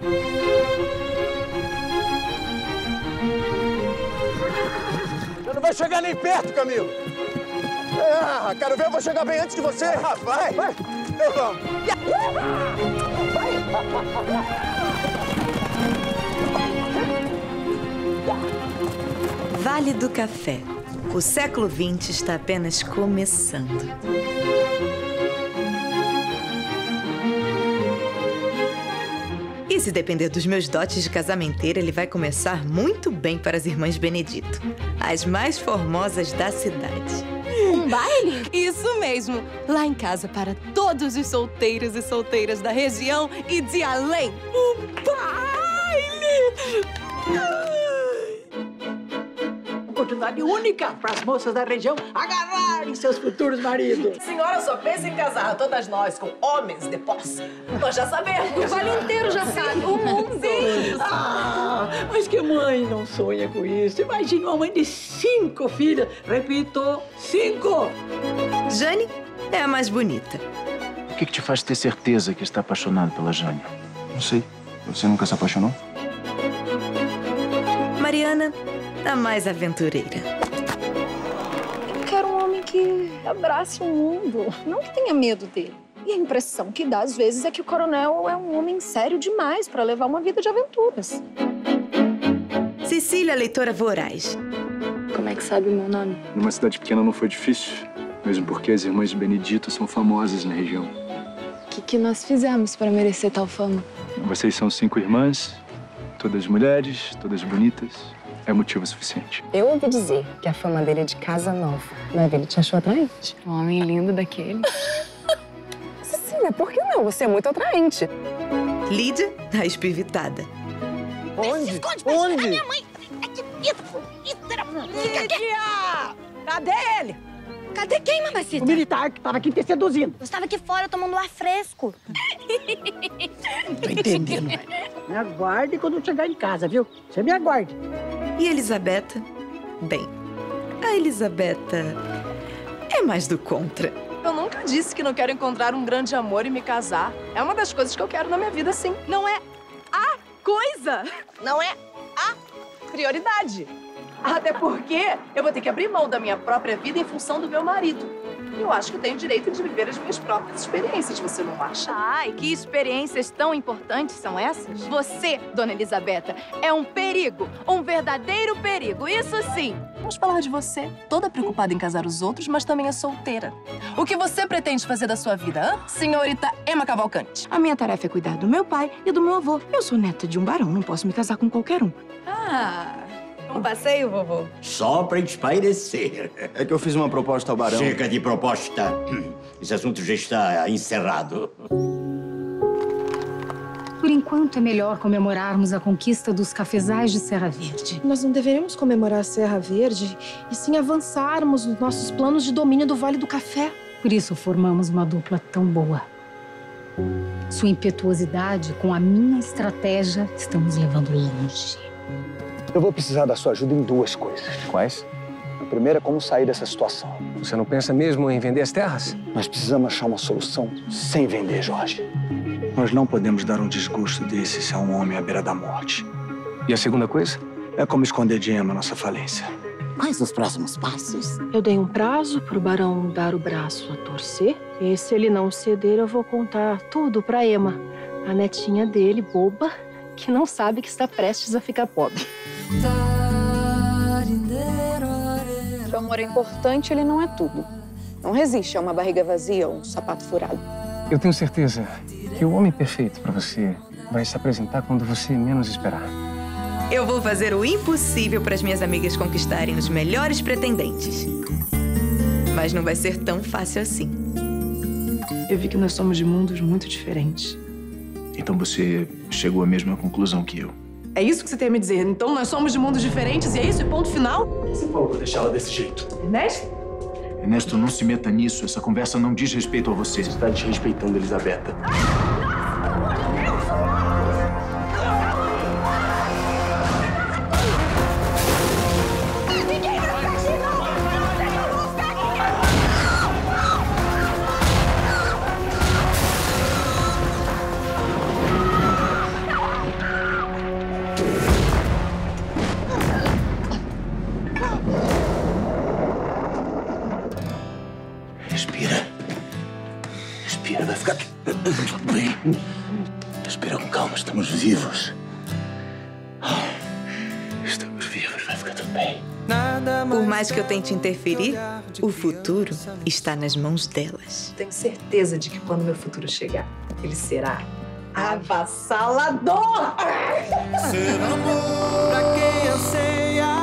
Você não vai chegar nem perto, Camilo. Quero ver, eu vou chegar bem antes de você. Vai. Então vamos. Vale do Café. O século XX está apenas começando. E se depender dos meus dotes de casamenteira, ele vai começar muito bem para as irmãs Benedito, as mais formosas da cidade. Um baile? Isso mesmo! Lá em casa para todos os solteiros e solteiras da região e de além. Um baile! Oportunidade única para as moças da região agarrarem seus futuros maridos. Senhora só pensa em casar todas nós com homens de posse. Nós já sabemos. O vale inteiro já sabe. O mundo. Mas que mãe não sonha com isso? Imagine uma mãe de 5 filhas. Repito, 5. Jane é a mais bonita. O que te faz ter certeza que está apaixonado pela Jane? Não sei. Você nunca se apaixonou? Mariana, a mais aventureira. Eu quero um homem que abrace o mundo, não que tenha medo dele. E a impressão que dá, às vezes, é que o coronel é um homem sério demais para levar uma vida de aventuras. Cecília, leitora voraz. Como é que sabe o meu nome? Numa cidade pequena não foi difícil. Mesmo porque as irmãs Benedito são famosas na região. O que nós fizemos para merecer tal fama? Vocês são 5 irmãs, todas mulheres, todas bonitas. É motivo suficiente. Eu ouvi dizer que a fama dele é de casa nova. Deve, ele te achou atraente? Um homem lindo daquele. Cecília, por que não? Você é muito atraente. Lídia, a espivitada. Onde? Se esconde, Onde? A minha mãe. Lídia! Cadê ele? Cadê quem, mamacita? O militar que estava aqui te seduzindo. Eu estava aqui fora tomando ar fresco. Não tô entendendo. Me aguarde quando eu chegar em casa, viu? Você me aguarde. E Elisabetta? Bem, a Elisabetta é mais do contra. Eu nunca disse que não quero encontrar um grande amor e me casar. É uma das coisas que eu quero na minha vida, sim. Não é a coisa. Não é a prioridade. Até porque eu vou ter que abrir mão da minha própria vida em função do meu marido. Eu acho que tenho o direito de viver as minhas próprias experiências, você não acha? Ai, que experiências tão importantes são essas? Você, dona Elisabetta, é um perigo, um verdadeiro perigo, isso sim. Vamos falar de você, toda preocupada em casar os outros, mas também é solteira. O que você pretende fazer da sua vida, hã? Senhorita Emma Cavalcante? A minha tarefa é cuidar do meu pai e do meu avô. Eu sou neta de um barão, não posso me casar com qualquer um. Um passeio, vovô? Só pra espairecer. É que eu fiz uma proposta ao barão. Chega de proposta. Esse assunto já está encerrado. Por enquanto, é melhor comemorarmos a conquista dos cafezais de Serra Verde. Nós não deveríamos comemorar a Serra Verde, e sim avançarmos nos nossos planos de domínio do Vale do Café. Por isso, formamos uma dupla tão boa. Sua impetuosidade com a minha estratégia estamos levando longe. Eu vou precisar da sua ajuda em 2 coisas. Quais? A primeira é como sair dessa situação. Você não pensa mesmo em vender as terras? Nós precisamos achar uma solução sem vender, Jorge. Nós não podemos dar um desgosto desses a um homem à beira da morte. E a segunda coisa? É como esconder de Emma nossa falência. Quais os próximos passos? Eu dei um prazo para o barão dar o braço a torcer. E se ele não ceder, eu vou contar tudo para Emma, a netinha dele, boba, que não sabe que está prestes a ficar pobre. O amor é importante, ele não é tudo. Não resiste a uma barriga vazia ou um sapato furado. Eu tenho certeza que o homem perfeito para você vai se apresentar quando você menos esperar. Eu vou fazer o impossível para as minhas amigas conquistarem os melhores pretendentes. Mas não vai ser tão fácil assim. Eu vi que nós somos de mundos muito diferentes. Então você chegou à mesma conclusão que eu. É isso que você tem a me dizer? Então nós somos de mundos diferentes e é isso? E ponto final? Você falou pra deixá-la desse jeito. Ernesto? Ernesto, não se meta nisso. Essa conversa não diz respeito a você. Você está desrespeitando, Elisabetta. Calma, estamos vivos. Estamos vivos, vai ficar tudo bem. Por mais que eu tente interferir, o futuro está nas mãos delas. Tenho certeza de que quando meu futuro chegar, ele será avassalador! Ser amor pra quem anseia,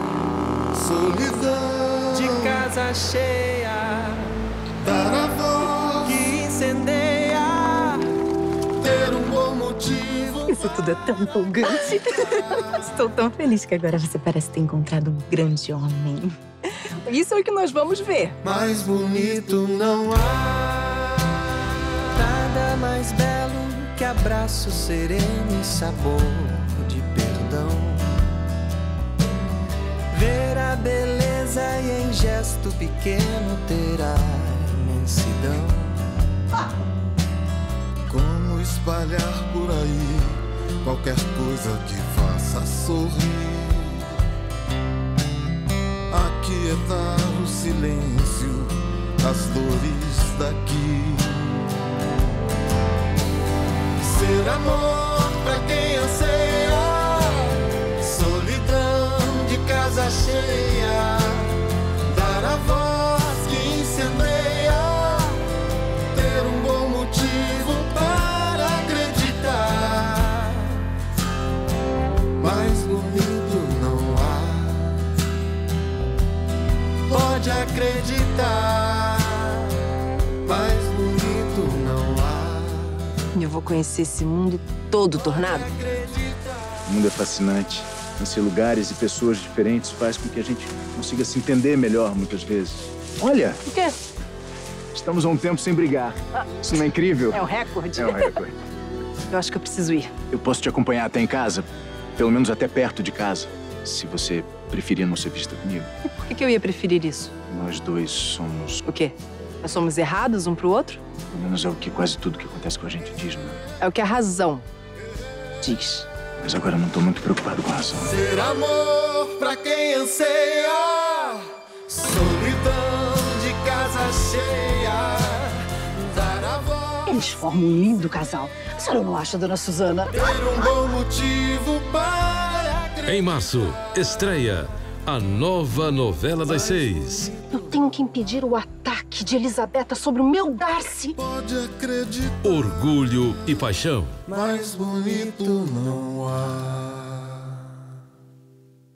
solidão de casa cheia, dar a voz que incendeia, ter um bom motivo. Isso tudo é tão empolgante. Estou tão feliz que agora você parece ter encontrado um grande homem. Isso é o que nós vamos ver. Mais bonito não há, nada mais belo que abraço sereno e sabor de perdão. Ver a beleza e em gesto pequeno ter a imensidão. Como espalhar por aí qualquer coisa que faça sorrir, aquietar o silêncio das dores daqui. Ser amor pra quem anseia, solidão de casa cheia, dar a voz que incendeia, ter um bom motivo para acreditar. Mais bonito não há, pode acreditar. Mais bonito não há. Eu vou conhecer esse mundo todo, Tornado. O mundo é fascinante. Conhecer lugares e pessoas diferentes faz com que a gente consiga se entender melhor muitas vezes. Olha! O quê? Estamos há um tempo sem brigar. Isso não é incrível? É um recorde. É um recorde. Eu acho que eu preciso ir. Eu posso te acompanhar até em casa. Pelo menos até perto de casa. Se você preferir não ser vista comigo. E por que eu ia preferir isso? Nós dois somos... O quê? Nós somos errados um pro outro? Pelo menos é o que quase tudo que acontece com a gente diz, não é? É o que a razão diz. Mas agora eu não tô muito preocupado com a razão. Ser amor pra quem anseia, solidão de casa cheia, dar a voz. Eles formam um lindo casal. A senhora não acha, dona Suzana? Ter um bom motivo para acreditar. Em março, estreia a nova novela das 6. Eu tenho que impedir o ataque de Elisabetta sobre o meu Darcy. Pode acreditar. Orgulho e Paixão. Mais bonito não há.